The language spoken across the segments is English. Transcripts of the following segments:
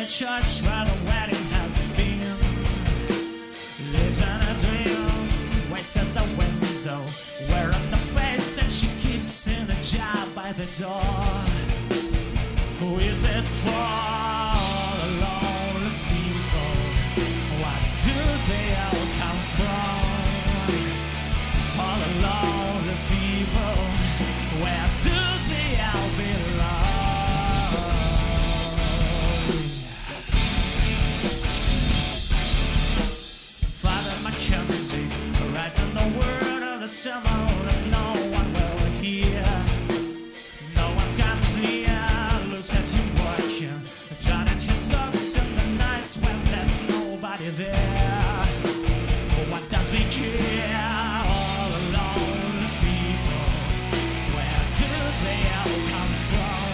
a church where the wedding has been. Lives in a dream, waits at the window, wearing the face that she keeps in a jar by the door. Who is it for? All the lonely people. What do they all come from? All the lonely people. Where do they all belong? Father Mackenzie, writing the word of the summer that no one will hear. No one comes here, looks at him watching, drowning his socks in the nights when there's nobody there. What does he care? All alone people. Where do they all come from?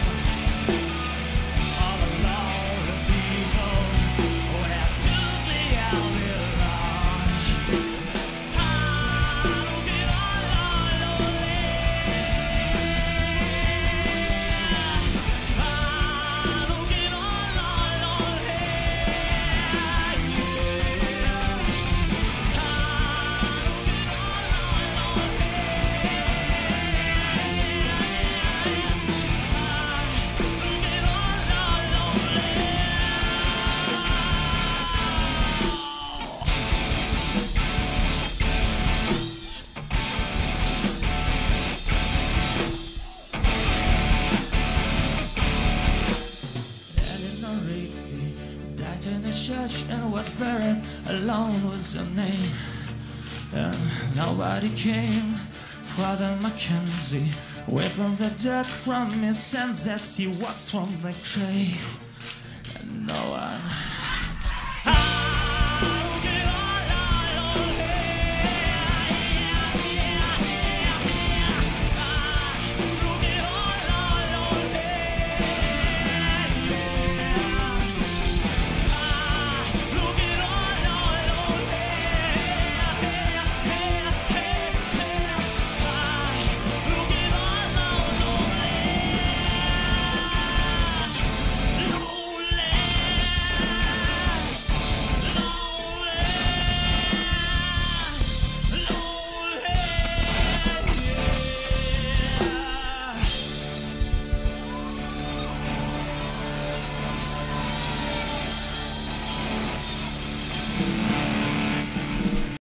All alone people. Where do they all belong? I don't get all lonely. I don't get all lonely. Eleanor Rigby died in a church and was buried alone with her name. And nobody came. Father Mackenzie whipping the dirt from his hands as he walks from the grave. And no one